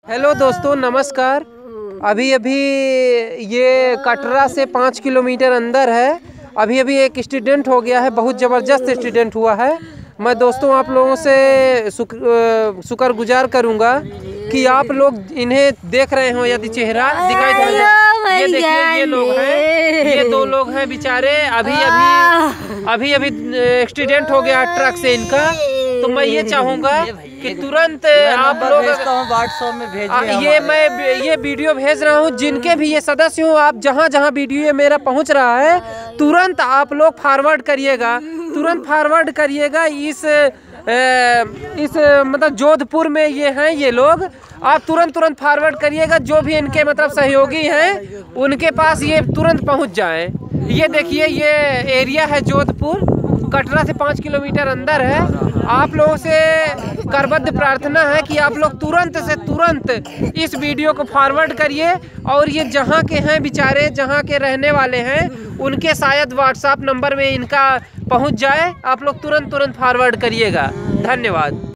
Hello दोस्तों, नमस्कार। अभी ये कटरा से 5 किलोमीटर अंदर है। अभी एक एक्सीडेंट हो गया है, बहुत ज़बरदस्त एक्सीडेंट हुआ है। मैं दोस्तों आप लोगों से शुक्रगुजार करूंगा कि आप लोग इन्हें देख रहे हो। यदि चेहरा दिखाई दे रहा है, ये देखिए, ये लोग हैं, ये 2 लोग हैं बेचारे। अभी एक्सीडेंट हो गया ट्रक से इनका। तो मैं ये चाहूँगा कि तुरंत आप लोग व्हाट्सएप में भेजिए। ये वीडियो भेज रहा हूँ, जिनके भी ये सदस्य हो, आप जहाँ वीडियो ये मेरा पहुँच रहा है, तुरंत आप लोग फॉरवर्ड करिएगा, तुरंत फॉरवर्ड करिएगा। इस मतलब जोधपुर में ये हैं ये लोग, आप तुरंत फॉरवर्ड करिएगा। जो भी इनके मतलब सहयोगी हैं, उनके पास ये तुरंत पहुँच जाए। ये देखिए, ये एरिया है जोधपुर, कटरा से 5 किलोमीटर अंदर है। आप लोगों से करबद्ध प्रार्थना है कि आप लोग तुरंत से तुरंत इस वीडियो को फॉरवर्ड करिए, और ये जहाँ के हैं बेचारे, जहाँ के रहने वाले हैं, उनके शायद व्हाट्सएप नंबर में इनका पहुँच जाए। आप लोग तुरंत फॉरवर्ड करिएगा। धन्यवाद।